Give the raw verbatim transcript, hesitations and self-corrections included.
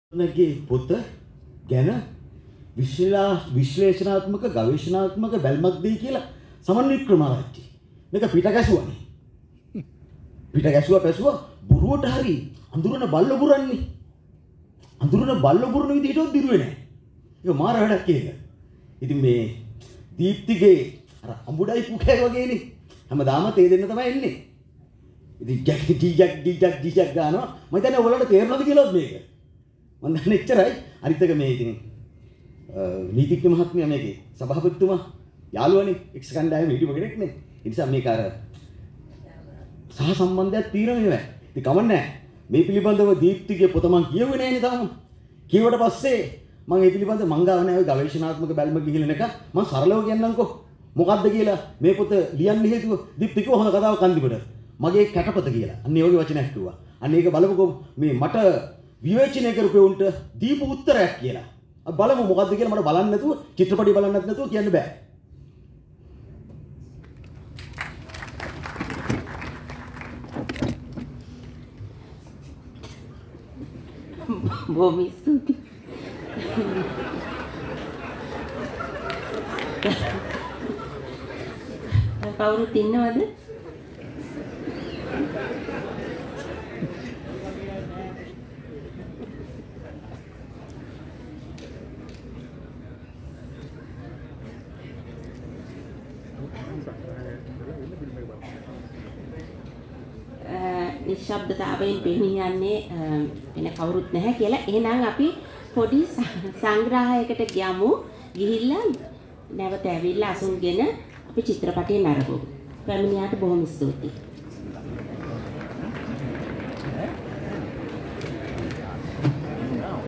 නගේ පොත ගැන විශ්ලේෂණාත්මක ගවේෂණාත්මක බැල්මක් දෙයි කියලා සමන්විත ක්‍රමාරච්චි. මේක පිට ගැසුවානේ. පිට ගැසුවා පැසුවා බුරුවට හරි අඳුරන බල්ල බුරන්නේ. අඳුරන බල්ල බුරන විදිහටවත් දිරුවේ නැහැ. ඒක මාර වැඩක් ඒක. ඉතින් මේ දීප්තිගේ අර අඹුඩයි පුකේ වගේනේ. හැමදාම තේ දෙන්න තමයි එන්නේ. ඉතින් ජැක් ජැක් ජැක් ජැක් ගන්නවා. මම හිතන්නේ ඔයාලට තේරෙනවද කියලාත් මේක. මම දන්නේ එච්චරයි. අනිත් එක මේ ඉතින් නීතිඥ මහත්මයා මේකේ සභාපතිතුමා යාළුවනේ එක්ස් කණ්ඩායමේ හිටපු කෙනෙක් නේ. ඒ නිසා මේක අර සහ සම්බන්ධයක් තියෙනව නේ. ඉතින් කමන්නේ මේ පිළිබඳව දීප්තිගේ පොත මම කියුවේ නෑනේ තාම. කියුවට පස්සේ මම මේ පිළිබඳව මං ගාව නෑ ඔය ගවේෂණාත්මක බැල්ම ගිහිල්ලා එක මම සරලව කියන්නම්කෝ. මොකද්ද කියලා මේ පොත ලියන්න හේතුව දීප්ති කිව්ව හොඳ කතාවක් අන්තිමට. මගේ කැටපත කියලා. අන්න ඒ වගේ වචනයක් කිව්වා. අන්න ඒක බලමුකෝ මේ මට විවේචනය කරපු උන්ට දීපු උත්තරයක් කියලා. අපි බලමු මොකද්ද කියලා මට බලන්න නැතුව චිත්‍රපටි බලන්නත් නැතුව කියන්න බෑ. බොහොම ස්තුතියි. කවුරුත් ඉන්නවද? නිශ්ශබ්දතාවයෙන් පෙනී යන්නේ වෙන කවුරුත් නැහැ කියලා. එහෙනම් අපි පොඩි සංග්‍රහයකට ගියමු. ගිහිල්ලා නැවත ඇවිල්ලා අසුන්ගෙන අපි චිත්‍රපටය නරඹමු. පැමිණියාට බොහොම ස්තුතියි.